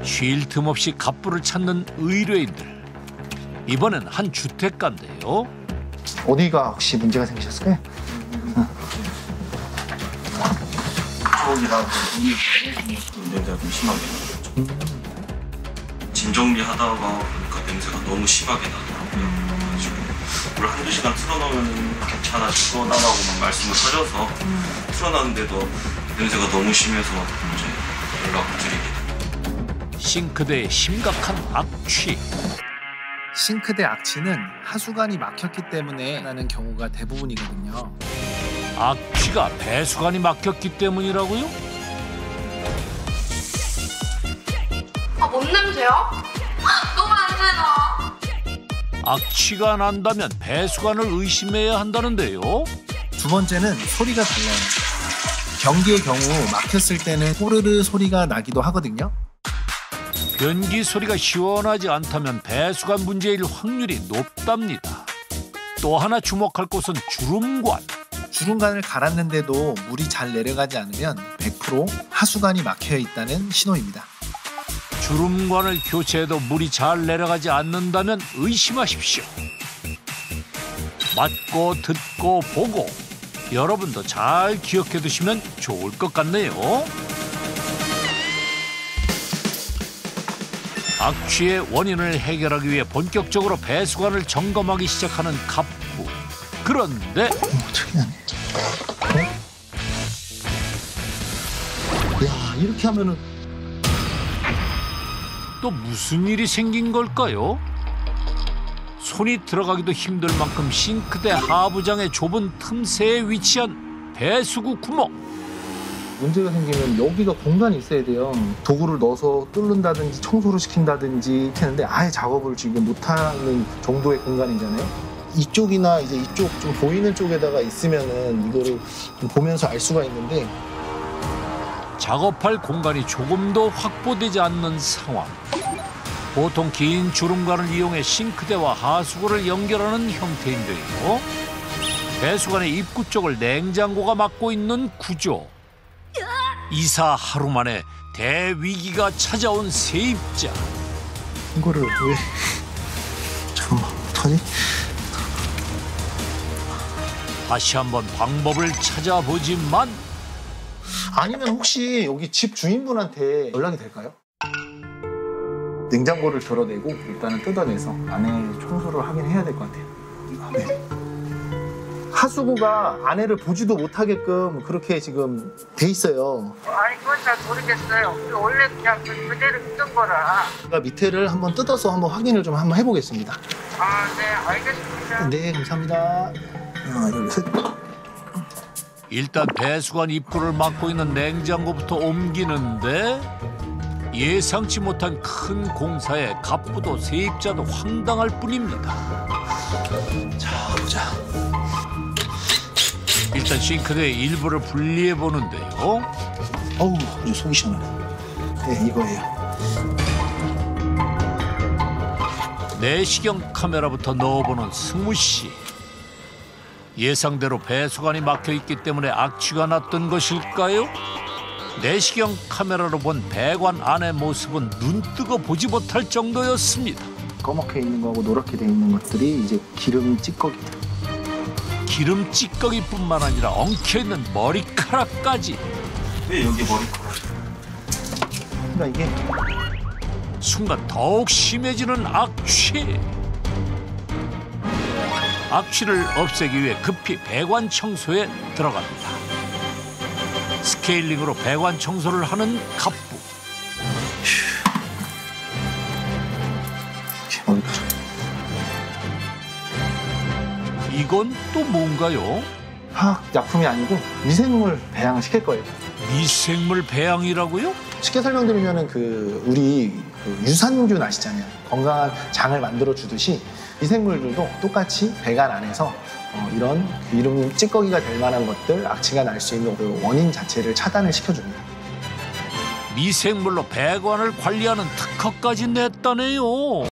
쉴 틈 없이 갑부를 찾는 의뢰인들. 이번엔 한 주택가인데요. 어디가 혹시 문제가 생기셨을까요? 쪽이랑 냄새가 좀 심하게 나요. 짐 정리하다가 보니까 냄새가 너무 심하게 나더라고요. 그래가지고 물 한두 시간 틀어놓으면 괜찮아질 거다라고 막 말씀을 하셔서 틀어놨는데도 냄새가 너무 심해서 이제 연락을 드리게 됩니다. 싱크대에 심각한 악취. 싱크대 악취는 하수관이 막혔기 때문에 나는 경우가 대부분이거든요. 악취가 배수관이 막혔기 때문이라고요? 뭔 냄새야? 너무 안 되나? 악취가 난다면 배수관을 의심해야 한다는데요. 두 번째는 소리가 달라요. 변기의 경우 막혔을 때는 호르르 소리가 나기도 하거든요. 변기 소리가 시원하지 않다면 배수관 문제일 확률이 높답니다. 또 하나 주목할 곳은 주름관. 주름관을 갈았는데도 물이 잘 내려가지 않으면 100% 하수관이 막혀 있다는 신호입니다. 주름관을 교체해도 물이 잘 내려가지 않는다면 의심하십시오. 맞고 듣고 보고 여러분도 잘 기억해 두시면 좋을 것 같네요. 악취의 원인을 해결하기 위해 본격적으로 배수관을 점검하기 시작하는 갑부. 그런데 특이하네. 야, 이렇게 하면은 또 무슨 일이 생긴 걸까요? 손이 들어가기도 힘들 만큼 싱크대 하부장의 좁은 틈새에 위치한 배수구 구멍. 문제가 생기면 여기가 공간이 있어야 돼요. 도구를 넣어서 뚫는다든지 청소를 시킨다든지 했는데 아예 작업을 지금 못하는 정도의 공간이잖아요. 이쪽이나 이제 이쪽 좀 보이는 쪽에다가 있으면은 이거를 좀 보면서 알 수가 있는데 작업할 공간이 조금도 확보되지 않는 상황. 보통 긴 주름관을 이용해 싱크대와 하수구를 연결하는 형태인데요. 배수관의 입구 쪽을 냉장고가 막고 있는 구조. 이사 하루 만에 대위기가 찾아온 세입자. 이거를 왜 잠깐만 어떡하니? 다시 한번 방법을 찾아보지만 아니면 혹시 여기 집 주인분한테 연락이 될까요? 냉장고를 드러내고 일단은 뜯어내서 안에 청소를 하긴 해야 될 것 같아요. 네. 하수구가 안에를 보지도 못하게끔 그렇게 지금 돼 있어요. 아니 그건 잘 모르겠어요. 원래 그냥 그대로 있던 거라. 제가 밑에를 한번 뜯어서 한번 확인을 좀 한번 해보겠습니다. 아, 네, 알겠습니다. 네, 감사합니다. 하나, 둘, 셋. 일단 배수관 입구를 막고 있는 냉장고부터 옮기는데 예상치 못한 큰 공사에 갑부도 세입자도 황당할 뿐입니다. 자, 보자. 일단 싱크대의 일부를 분리해 보는데요. 어우, 이제 속이 시원하네. 네, 이거예요. 내시경 카메라부터 넣어보는 승우 씨. 예상대로 배수관이 막혀 있기 때문에 악취가 났던 것일까요? 내시경 카메라로 본 배관 안의 모습은 눈뜨고 보지 못할 정도였습니다. 검게 있는 거하고 노랗게 돼 있는 것들이 이제 기름 찌꺼기들. 기름 찌꺼기뿐만 아니라 엉켜있는 머리카락까지. 왜 여기 머리카락? 그러니까 이게 순간 더욱 심해지는 악취. 악취를 없애기 위해 급히 배관 청소에 들어갑니다. 스케일링으로 배관 청소를 하는 갑부. 머리카락. 이건 또 뭔가요? 화학 약품이 아니고 미생물 배양을 시킬 거예요. 미생물 배양이라고요? 쉽게 설명드리면은 우리 유산균 아시잖아요. 건강한 장을 만들어 주듯이 미생물들도 똑같이 배관 안에서 이런 기름 찌꺼기가 될 만한 것들, 악취가 날 수 있는 그 원인 자체를 차단을 시켜줍니다. 미생물로 배관을 관리하는 특허까지 냈다네요.